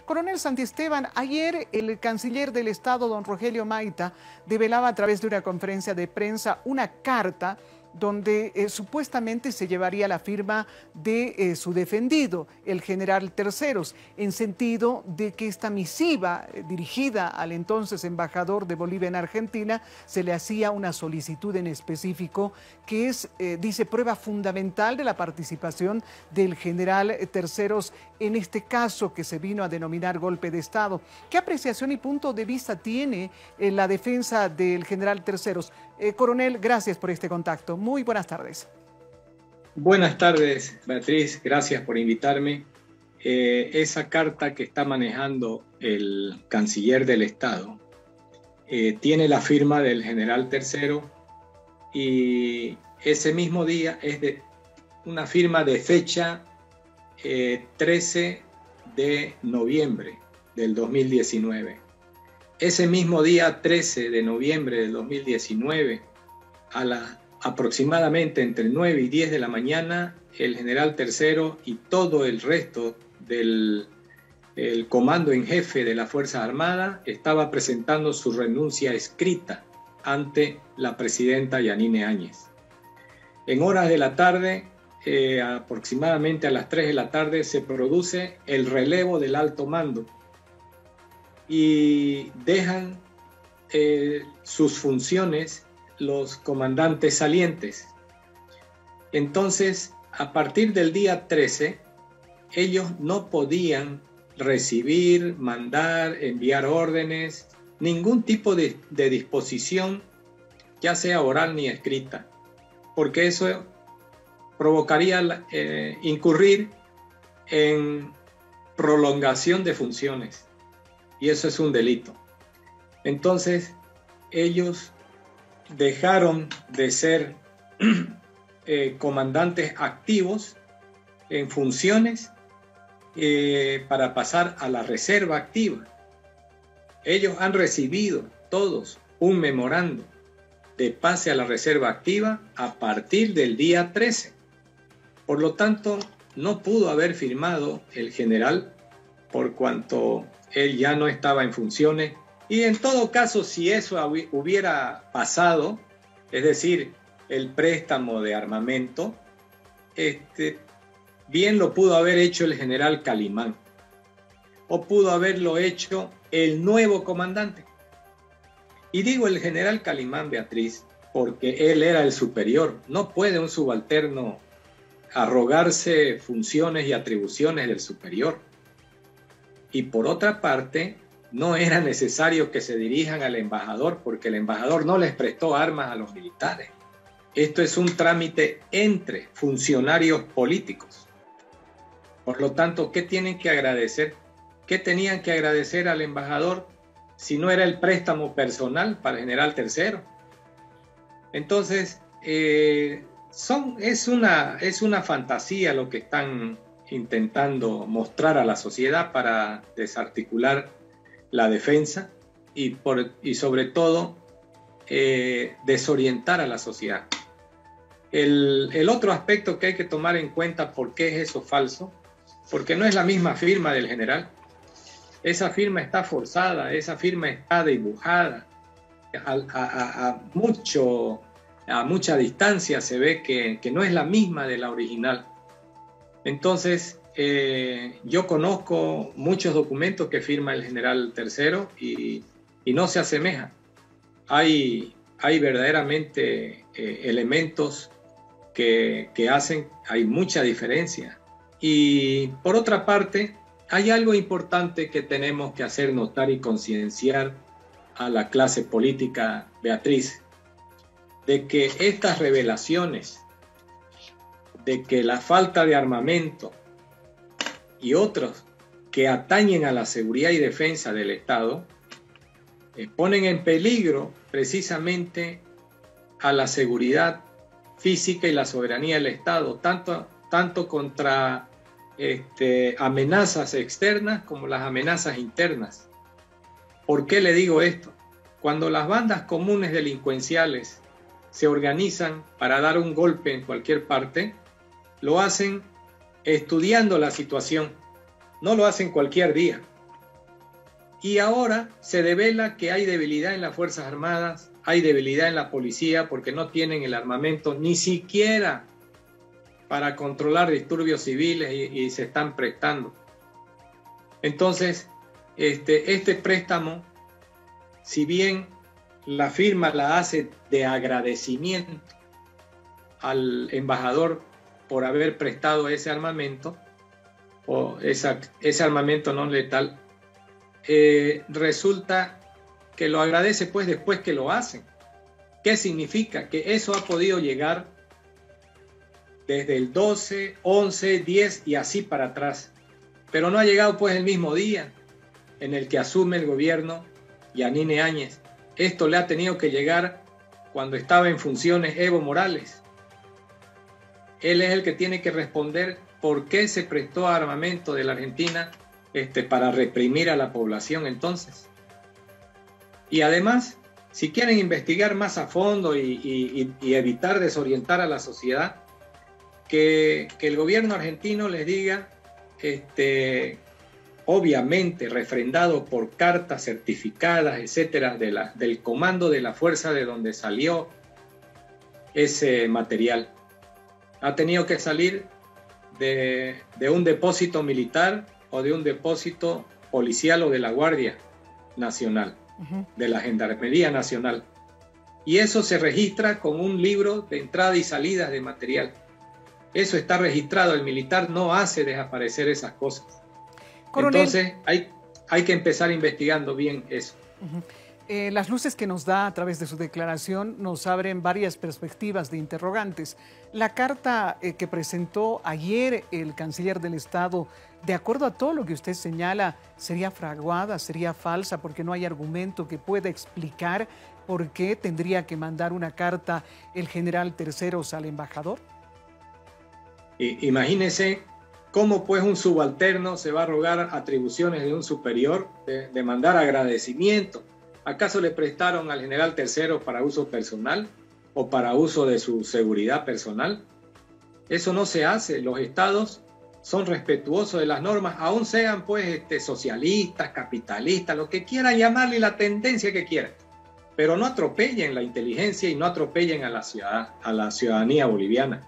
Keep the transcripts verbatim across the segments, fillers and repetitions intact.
Coronel Santisteban, ayer el canciller del Estado, don Rogelio Maita, develaba a través de una conferencia de prensa una carta donde eh, supuestamente se llevaría la firma de eh, su defendido, el general Terceros, en sentido de que esta misiva eh, dirigida al entonces embajador de Bolivia en Argentina, se le hacía una solicitud en específico que es, eh, dice, prueba fundamental de la participación del general Terceros en este caso que se vino a denominar golpe de Estado. ¿Qué apreciación y punto de vista tiene eh, la defensa del general Terceros? Eh, coronel, gracias por este contacto. Muy buenas tardes. Buenas tardes, Beatriz. Gracias por invitarme. Eh, esa carta que está manejando el canciller del Estado eh, tiene la firma del general Tercero y ese mismo día es de una firma de fecha eh, trece de noviembre del dos mil diecinueve. Ese mismo día, trece de noviembre del dos mil diecinueve, a la, aproximadamente entre nueve y diez de la mañana, el general Tercero y todo el resto del el comando en jefe de las Fuerzas Armadas estaba presentando su renuncia escrita ante la presidenta Yanine Áñez. En horas de la tarde, eh, aproximadamente a las tres de la tarde, se produce el relevo del alto mando y dejan eh, sus funciones los comandantes salientes. Entonces, a partir del día trece, ellos no podían recibir, mandar, enviar órdenes, ningún tipo de, de disposición, ya sea oral ni escrita, porque eso provocaría eh, incurrir en prolongación de funciones. Y eso es un delito. Entonces, ellos dejaron de ser eh, comandantes activos en funciones eh, para pasar a la reserva activa. Ellos han recibido todos un memorando de pase a la reserva activa a partir del día trece. Por lo tanto, no pudo haber firmado el general por cuanto él ya no estaba en funciones, y en todo caso, si eso hubiera pasado, es decir, el préstamo de armamento, este, bien lo pudo haber hecho el general Calimán, o pudo haberlo hecho el nuevo comandante. Y digo el general Calimán, Beatriz, porque él era el superior. No puede un subalterno arrogarse funciones y atribuciones del superior. Y por otra parte, no era necesario que se dirijan al embajador porque el embajador no les prestó armas a los militares. Esto es un trámite entre funcionarios políticos. Por lo tanto, ¿qué tienen que agradecer? ¿Qué tenían que agradecer al embajador si no era el préstamo personal para el general Tercero? Entonces, eh, son, es, una, es una fantasía lo que están intentando mostrar a la sociedad para desarticular la defensa y, por, y sobre todo eh, desorientar a la sociedad. El, el otro aspecto que hay que tomar en cuenta, ¿por qué es eso falso? Porque no es la misma firma del general. Esa firma está forzada, esa firma está dibujada. A, a, a, mucho, a mucha distancia se ve que, que no es la misma de la original. Entonces, eh, yo conozco muchos documentos que firma el general Tercero y, y no se asemejan. Hay, hay verdaderamente eh, elementos que, que hacen, hay mucha diferencia. Y por otra parte, hay algo importante que tenemos que hacer notar y concienciar a la clase política, Beatriz, de que estas revelaciones de que la falta de armamento y otros que atañen a la seguridad y defensa del Estado eh, ponen en peligro precisamente a la seguridad física y la soberanía del Estado, tanto, tanto contra este, amenazas externas como las amenazas internas. ¿Por qué le digo esto? Cuando las bandas comunes delincuenciales se organizan para dar un golpe en cualquier parte, lo hacen estudiando la situación, no lo hacen cualquier día. Y ahora se devela que hay debilidad en las Fuerzas Armadas, hay debilidad en la policía porque no tienen el armamento ni siquiera para controlar disturbios civiles y, y se están prestando. Entonces, este, este préstamo, si bien la firma la hace de agradecimiento al embajador por haber prestado ese armamento, o esa, ese armamento no letal, eh, resulta que lo agradece pues después que lo hacen. ¿Qué significa? Que eso ha podido llegar desde el doce, once, diez y así para atrás. Pero no ha llegado pues el mismo día en el que asume el gobierno Yanine Áñez. Esto le ha tenido que llegar cuando estaba en funciones Evo Morales. Él es el que tiene que responder por qué se prestó armamento de la Argentina este, para reprimir a la población entonces. Y además, si quieren investigar más a fondo y, y, y evitar desorientar a la sociedad, que, que el gobierno argentino les diga, este, obviamente refrendado por cartas certificadas, etcétera, de la, del comando de la fuerza de donde salió ese material. Ha tenido que salir de, de un depósito militar o de un depósito policial o de la Guardia Nacional, uh-huh. de la Gendarmería Nacional. Y eso se registra con un libro de entrada y salida de material. Eso está registrado, el militar no hace desaparecer esas cosas. Coronel, entonces hay, hay que empezar investigando bien eso. Uh-huh. Eh, las luces que nos da a través de su declaración nos abren varias perspectivas de interrogantes. La carta eh, que presentó ayer el canciller del Estado, de acuerdo a todo lo que usted señala, ¿sería fraguada, sería falsa porque no hay argumento que pueda explicar por qué tendría que mandar una carta el general Terceros al embajador? I, imagínese cómo pues un subalterno se va a rogar atribuciones de un superior, de, de mandar agradecimiento. ¿Acaso le prestaron al general Tercero para uso personal o para uso de su seguridad personal? Eso no se hace. Los estados son respetuosos de las normas, aun sean pues este, socialistas, capitalistas, lo que quieran llamarle, la tendencia que quieran. Pero no atropellen la inteligencia y no atropellen a la, ciudad, a la ciudadanía boliviana.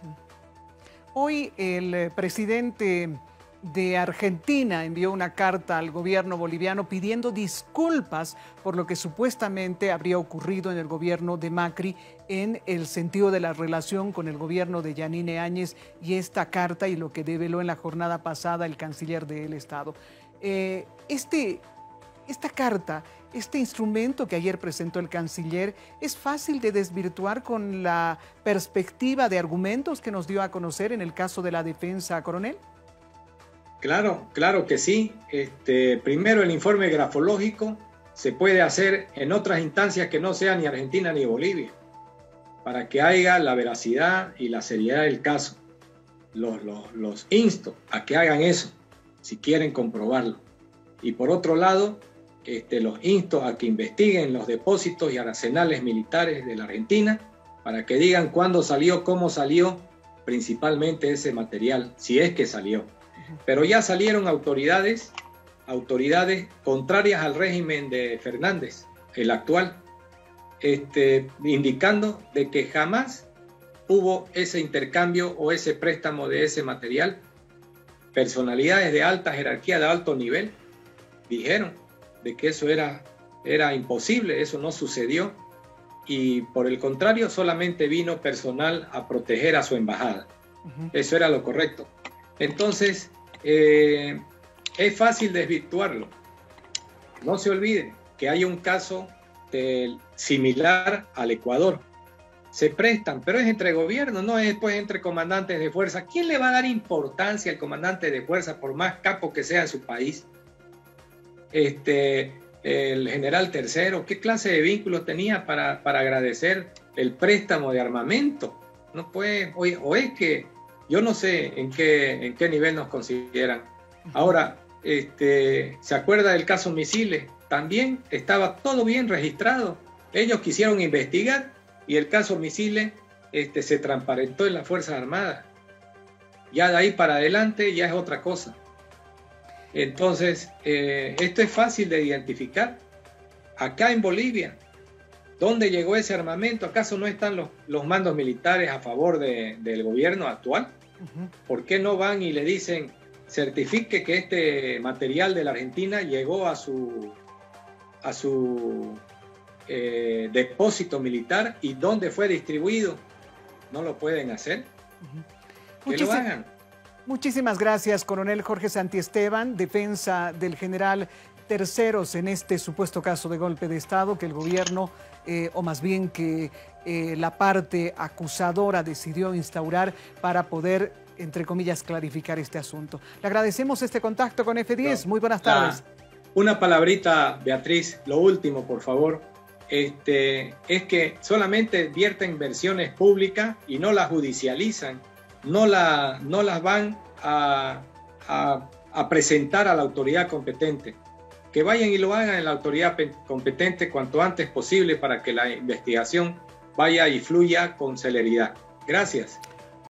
Hoy el presidente de Argentina envió una carta al gobierno boliviano pidiendo disculpas por lo que supuestamente habría ocurrido en el gobierno de Macri en el sentido de la relación con el gobierno de Yanine Áñez y esta carta y lo que develó en la jornada pasada el canciller del Estado. Eh, este, esta carta, este instrumento que ayer presentó el canciller, ¿es fácil de desvirtuar con la perspectiva de argumentos que nos dio a conocer en el caso de la defensa, coronel? Claro, claro que sí. Este, primero, el informe grafológico se puede hacer en otras instancias que no sean ni Argentina ni Bolivia, para que haya la veracidad y la seriedad del caso. Los, los, los insto a que hagan eso, si quieren comprobarlo. Y por otro lado, este, los insto a que investiguen los depósitos y arsenales militares de la Argentina, para que digan cuándo salió, cómo salió, principalmente ese material, si es que salió. Pero ya salieron autoridades, autoridades contrarias al régimen de Fernández, el actual, este, indicando de que jamás hubo ese intercambio o ese préstamo de ese material. Personalidades de alta jerarquía, de alto nivel, dijeron de que eso era, era imposible, eso no sucedió, y por el contrario solamente vino personal a proteger a su embajada. Uh-huh. Eso era lo correcto. Entonces, eh, es fácil desvirtuarlo. No se olviden que hay un caso de, similar al Ecuador. Se prestan, pero es entre gobiernos, no es pues entre comandantes de fuerza. ¿Quién le va a dar importancia al comandante de fuerza, por más capo que sea en su país? Este, el general Tercero, ¿qué clase de vínculos tenía para, para agradecer el préstamo de armamento? No puede, o, o es que yo no sé en qué, en qué nivel nos consideran. Ahora, este, ¿se acuerda del caso Misiles? También estaba todo bien registrado. Ellos quisieron investigar y el caso Misiles este, se transparentó en las Fuerzas Armadas. Ya de ahí para adelante ya es otra cosa. Entonces, eh, esto es fácil de identificar. Acá en Bolivia, ¿dónde llegó ese armamento? ¿Acaso no están los, los mandos militares a favor de, del gobierno actual? Uh-huh. ¿Por qué no van y le dicen, certifique que este material de la Argentina llegó a su, a su eh, depósito militar y dónde fue distribuido? No lo pueden hacer. Uh-huh. Que lo hagan. Muchísimas gracias, coronel Jorge Santiesteban, defensa del general Terceros en este supuesto caso de golpe de Estado que el gobierno, eh, o más bien que eh, la parte acusadora decidió instaurar para poder, entre comillas, clarificar este asunto. Le agradecemos este contacto con F diez. No, Muy buenas tardes. La, una palabrita, Beatriz, lo último, por favor. Este, es que solamente vierten versiones públicas y no las judicializan. No, la, no las van a, a, a presentar a la autoridad competente. Que vayan y lo hagan en la autoridad competente cuanto antes posible para que la investigación vaya y fluya con celeridad. Gracias.